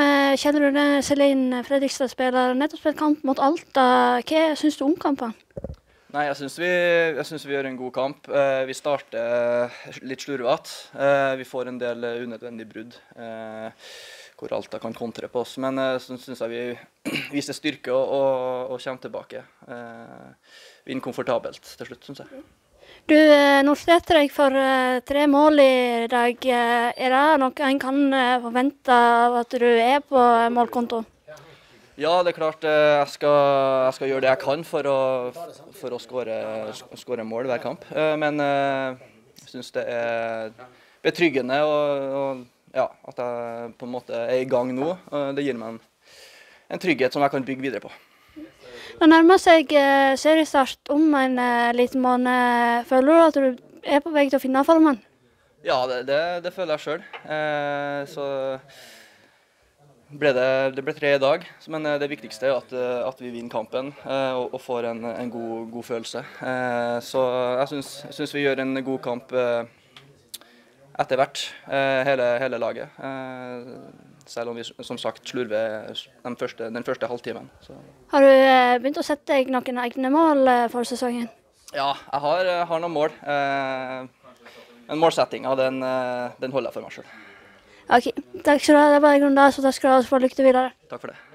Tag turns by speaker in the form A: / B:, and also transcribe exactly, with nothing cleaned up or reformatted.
A: Eh, Kjenner du det, Celine Fredrikstad spiller nettopp spilt kamp mot Alta. Hva synes du om kampen?
B: Nei, jeg synes vi, jeg synes vi gjør en god kamp. Eh, vi starter litt slurvete. Eh, vi får en del unødvendige brudd, eh, hvor Alta kan kontre på oss. Men eh, så synes jeg vi viser styrke og, og, og kommer tilbake. Eh, vinner komfortabelt til slutt, synes jeg.
A: Du eh, noterte deg for eh, tre mål i dag. Eh, er det noe en kan eh, forvente av at du er på målkonto?
B: Ja, det er klart eh, jeg, skal, jeg skal gjøre det jeg kan for å, for å skåre, skåre mål hver kamp. Eh, men eh, jeg synes det er betryggende og, og, ja, at jeg på en måte er i gang nå. Eh, det gir meg en, en trygghet som jeg kan bygge videre på.
A: Det nærmer seg eh, seriestart om en eh, liten måned. Føler du at du er på vei til å finne formen?
B: Ja, det, det, det føler jeg selv. Eh, så ble det, det ble tre i dag, men det viktigste er at, at vi vinner kampen eh, og, og får en, en god, god følelse. Eh, så jeg synes, synes vi gjør en god kamp eh, etter hvert, eh, hele, hele laget. Eh, Selv om vi som sagt slurver den første, den første halvtimen. Så.
A: Har du eh, begynt å sette deg noen egne mål eh, for sesongen?
B: Ja, jeg har, har noen mål. Eh, men målsettinga, den, den holder jeg for meg selv.
A: Ok, takk skal du ha. Det er bare grunn da, så takk skal du ha for lykke til videre.
B: Takk for det.